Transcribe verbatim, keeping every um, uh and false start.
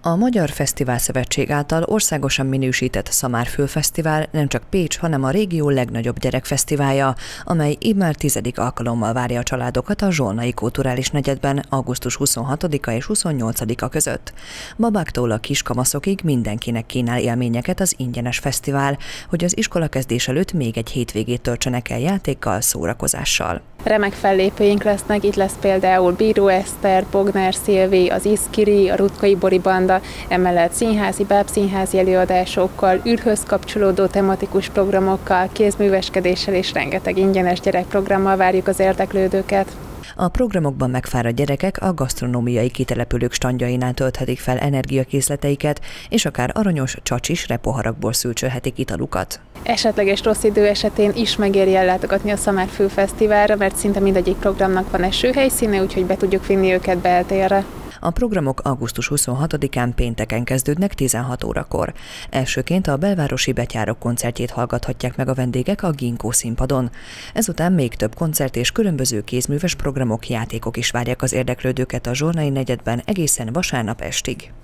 A Magyar Fesztivál Szövetség által országosan minősített Szamár-Fülfesztivál nem csak Pécs, hanem a régió legnagyobb gyerekfesztiválja, amely immár tizedik alkalommal várja a családokat a Zsolnai Kulturális Negyedben augusztus huszonhatodika és huszonnyolcadika között. Babáktól a kiskamaszokig mindenkinek kínál élményeket az ingyenes fesztivál, hogy az iskolakezdés előtt még egy hétvégét töltsenek el játékkal, szórakozással. Remek fellépőink lesznek, itt lesz például Bíró Eszter, Bognár Szilvi, az Iszkiri, a Rutkai Bori Banda, emellett színházi, bábszínházi előadásokkal, űrhöz kapcsolódó tematikus programokkal, kézműveskedéssel és rengeteg ingyenes gyerekprogrammal várjuk az érdeklődőket. A programokban megfáradt gyerekek a gasztronómiai kitelepülők standjainál tölthetik fel energiakészleteiket, és akár aranyos, csacsis repoharakból szülcsölhetik italukat. Esetleges rossz idő esetén is megéri ellátogatni a Szamár-Fülfesztiválra, mert szinte mindegyik programnak van esőhelyszíne, úgyhogy be tudjuk vinni őket beltérre. A programok augusztus huszonhatodikán pénteken kezdődnek tizenhat órakor. Elsőként a belvárosi betyárok koncertjét hallgathatják meg a vendégek a Ginkgo színpadon. Ezután még több koncert és különböző kézműves programok, játékok is várják az érdeklődőket a Zsolnai Negyedben egészen vasárnap estig.